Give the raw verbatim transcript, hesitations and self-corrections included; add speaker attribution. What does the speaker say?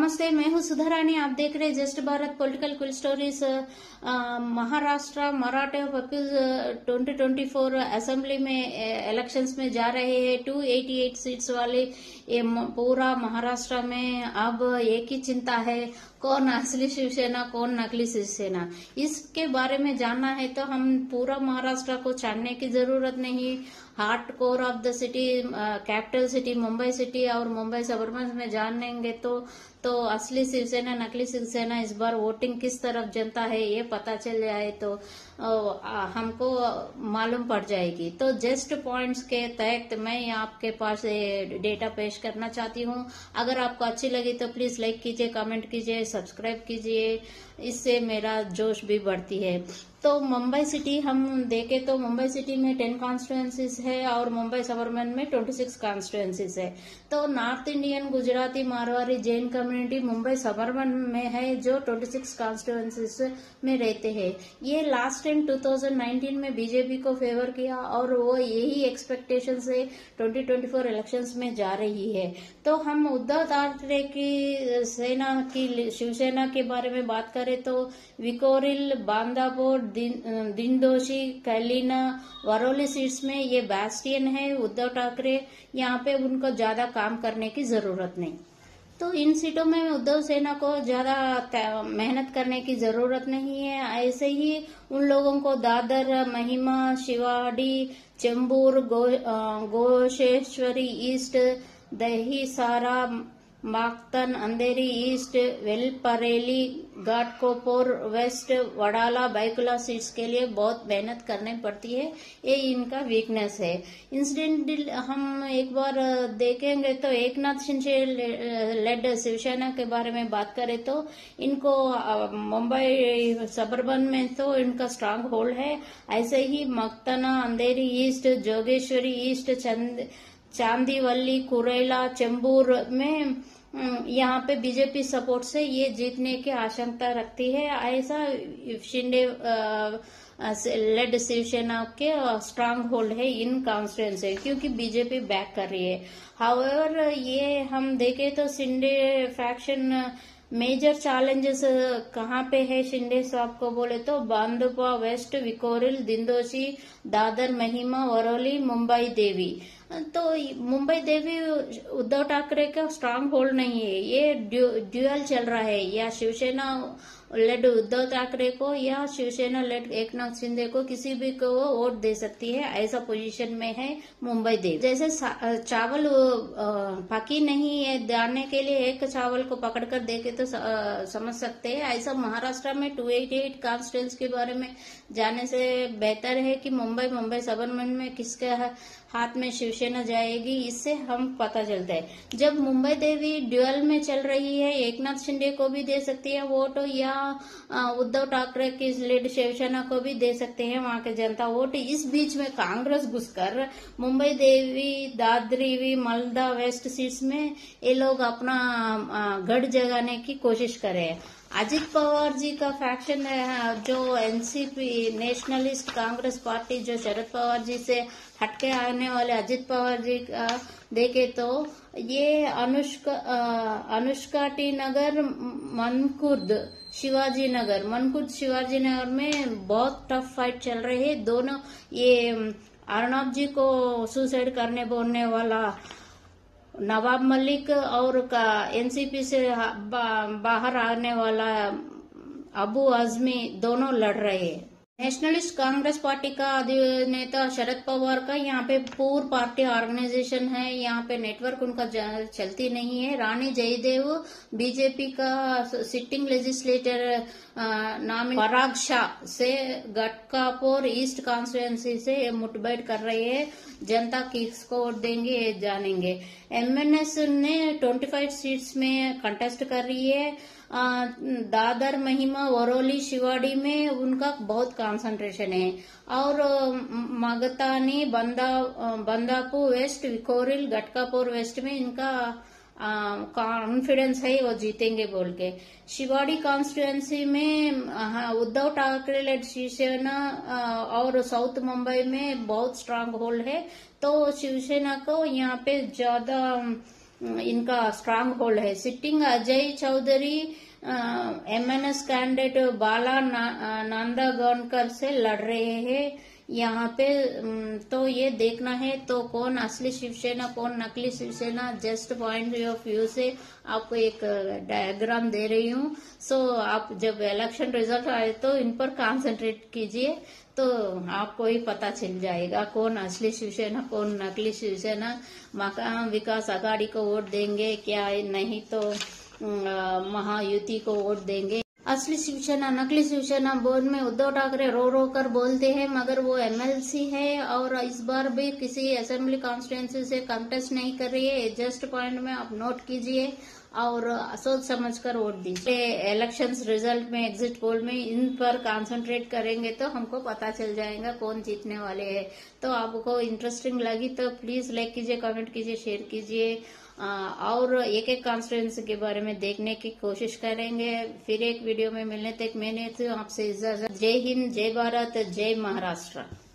Speaker 1: नमस्ते, मैं हूँ सुधा रानी। आप देख रहे हैं just Bharat political quick stories. Maharashtra Maratha people's twenty twenty four assembly में इलेक्शंस में जा रहे हैं। टू एटी एट सीट्स वाले ये पूरा महाराष्ट्र में अब एक ही चिंता है, कौन असली शिवसेना कौन नकली शिवसेना। इसके बारे में जानना है तो हम पूरा महाराष्ट्र को जानने की जरूरत नहीं। Heart core of the city, capital city Mumbai city और मुंबई सबर्बन में जानेंगे तो तो असली शिवसेना नकली शिवसेना इस बार वोटिंग किस तरफ जनता है ये पता चल जाए तो आ, हमको मालूम पड़ जाएगी। तो जस्ट पॉइंट्स के तहत मैं आपके पास डेटा पेश करना चाहती हूँ। अगर आपको अच्छी लगी तो प्लीज लाइक कीजिए, कमेंट कीजिए, सब्सक्राइब कीजिए, इससे मेरा जोश भी बढ़ती है। तो मुंबई सिटी हम देखें तो मुंबई सिटी में टेन कॉन्स्टिट्यूएंसीज है और मुंबई सबर्बन में ट्वेंटी सिक्स कॉन्स्टिट्यूएंसीज है। तो north Indian, Gujarati, Marwari, Jain community Mumbai suburban में है जो ट्वेंटी सिक्स कॉन्स्टिट्यूएंसीज में रहते हैं। ये last time two thousand nineteen में बीजेपी को फेवर किया और वो यही एक्सपेक्टेशन से ट्वेंटी ट्वेंटी फोर इलेक्शंस में जा रही है। तो हम उद्धव ठाकरे की सेना की शिवसेना के बारे में बात करें तो विकोरिल, बांदापुर, दिंडोशी, कैलीना, वरोली सीट्स में ये बैस्टियन है उद्धव ठाकरे। यहाँ पे उनको ज्यादा काम करने की जरूरत नहीं। तो इन सीटों में उद्धव सेना को ज्यादा मेहनत करने की जरूरत नहीं है। ऐसे ही उन लोगों को दादर, महिमा, शिवाड़ी, चेंबूर, गो, गोशेश्वरी ईस्ट, दहीसारा, माक्तन, अंधेरी ईस्ट, वेलपरेली, घाटकोपर वेस्ट, वडाला, बैकुला सीट्स के लिए बहुत मेहनत करनी पड़ती है। ये इनका वीकनेस है। इंसिडेंट हम एक बार देखेंगे तो एकनाथ शिंदे लेड शिवसेना के बारे में बात करें तो इनको मुंबई सबर्बन में तो इनका स्ट्रांग होल्ड है। ऐसे ही मक्तना, अंधेरी ईस्ट, जोगेश्वरी ईस्ट, चंद चांदीवली, कुरेला, चेंबूर में यहाँ पे बीजेपी सपोर्ट से ये जीतने की आशंका रखती है। ऐसा शिंदे लेड शिवसेना के स्ट्रांग होल्ड है इन कॉन्स्टिट्यूएंसी, क्योंकि बीजेपी बैक कर रही है। हाउएवर ये हम देखें तो शिंदे फैक्शन मेजर चैलेंजेस कहाँ पे है शिंदे साहब को बोले तो बांदुपा वेस्ट, विकोरिल, दिंडोशी, दादर, महिमा, वरोली, मुंबई देवी। तो मुंबई देवी उद्धव ठाकरे का स्ट्रांग होल्ड नहीं है। ये ड्यूअल चल रहा है, या शिवसेना लेड उद्धव ठाकरे को या शिवसेना लेड एकनाथ शिंदे को, किसी भी को वोट दे सकती है। ऐसा पोजीशन में है मुंबई देवी। जैसे चावल पकी नहीं है दाने के लिए एक चावल को पकड़ कर देखे तो समझ सकते हैं। ऐसा महाराष्ट्र में टू एटी एट कॉन्स्टिट्यूएंसी के बारे में जाने से बेहतर है कि मुंबई मुंबई सबर्बन में किसके हाथ में शिवसेना जाएगी, इससे हम पता चलता है। जब मुंबई देवी ड्यूअल में चल रही है, एकनाथ शिंदे को भी दे सकती है वोट या उद्धव ठाकरे की लीड शिवसेना को भी दे सकते हैं वहां के जनता वोट। इस बीच में कांग्रेस घुसकर Mumbadevi, Dadar, Malad west seats में ये लोग अपना गढ़ जगाने की कोशिश करें। अजित पवार जी का फैक्शन है जो एनसीपी नेशनलिस्ट कांग्रेस पार्टी, जो शरद पवार जी से हटके आने वाले अजित पवार जी का देखे तो ये अनुष्का अनुष्का टी नगर, मनकुर्द, शिवाजी नगर, मनकुर्द शिवाजी नगर में बहुत टफ फाइट चल रही है। दोनों ये अर्नब जी को सुसाइड करने बोलने वाला नवाब मलिक और का एनसीपी से बा, बाहर आने वाला अबू आजमी दोनों लड़ रहे हैं। नेशनलिस्ट कांग्रेस पार्टी का अधिनेता शरद पवार का यहाँ पे पूर्व पार्टी ऑर्गेनाइजेशन है, यहाँ पे नेटवर्क उनका चलती नहीं है। रानी जयदेव बीजेपी का सिटिंग लेजिस्लेटर नाम पराग शाह से गटकापुर ईस्ट कॉन्स्टिट्यूएंसी से मुठभेड़ कर रहे हैं। जनता किसको वोट देंगे ये जानेंगे। एमएनएस ने पच्चीस सीट्स में कंटेस्ट कर रही है। दादर, महिमा, वरोली, शिवाड़ी में उनका बहुत कंसंट्रेशन है और मगतानी, बंदा बंदापुर वेस्ट, विकोरिल, घटकापुर वेस्ट में इनका कॉन्फिडेंस है वो जीतेंगे बोल के। शिवाड़ी कॉन्स्टिट्यूएंसी में उद्धव ठाकरे लेड शिवसेना और साउथ मुंबई में बहुत स्ट्रांग होल्ड है, तो शिवसेना को यहाँ पे ज्यादा इनका स्ट्रांग होल्ड है। Sitting Ajay Chaudhari MNS candidate Bala ना, नांदागौनकर से लड़ रहे हैं। यहाँ पे तो ये देखना है तो कौन असली शिवसेना कौन नकली Shiv Sena, just point of view से आपको एक डायग्राम दे रही हूँ। सो आप जब इलेक्शन रिजल्ट आए तो इन पर कंसंट्रेट कीजिए तो आपको ही पता चल जाएगा कौन असली शिवसेना कौन नकली शिवसेना। मकान विकास आघाड़ी को वोट देंगे क्या, नहीं तो महायुति को वोट देंगे। असली शिवसेना नकली शिवसेना बोर्ड में उद्धव ठाकरे रो रो कर बोलते हैं, मगर वो एमएलसी है और इस बार भी किसी असेंबली कॉन्स्टिट्यूंसी से कंटेस्ट नहीं कर रही है। जस्ट पॉइंट में आप नोट कीजिए और सोच समझ कर वोट दीजिए। इलेक्शंस रिजल्ट में एग्जिट पोल में इन पर कंसंट्रेट करेंगे तो हमको पता चल जाएगा कौन जीतने वाले हैं। तो आपको इंटरेस्टिंग लगी तो प्लीज लाइक कीजिए, कमेंट कीजिए, शेयर कीजिए और एक एक कॉन्स्टिट्यूंसी के बारे में देखने की कोशिश करेंगे। फिर एक वीडियो में मिलने तक मैंने तो आपसे इजाजत। जय हिंद, जय भारत, जय महाराष्ट्र।